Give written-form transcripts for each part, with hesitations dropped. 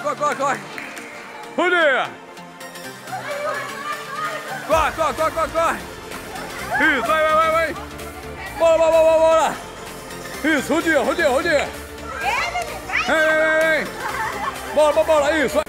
corre. Rodinha. Corre. Isso, vai. Bora. Isso, rodinha. Vem. Bora, isso.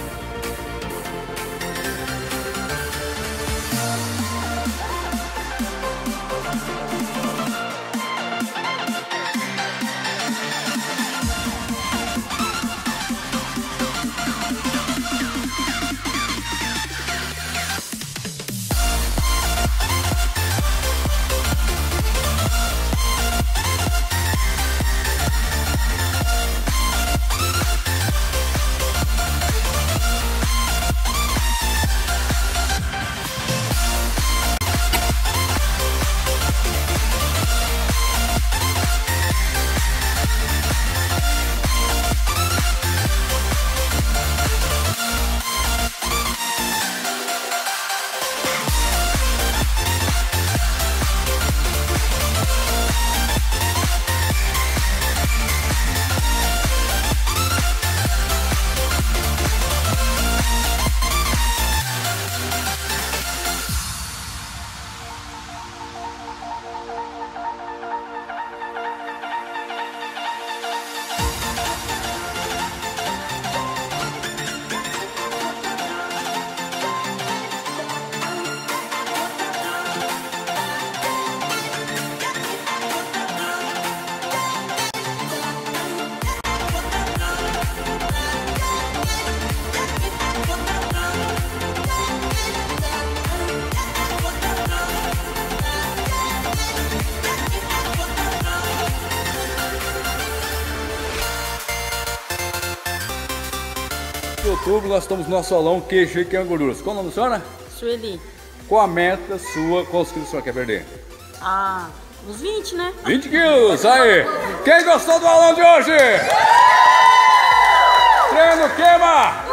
De outubro nós estamos no nosso salão Queijo e Gorduras. Qual o nome da senhora? Sueli. Qual a meta sua? Quantos quilos a senhora quer perder? Uns 20, né? 20 quilos, aí! Quem gostou do aulão de hoje? Treino queima!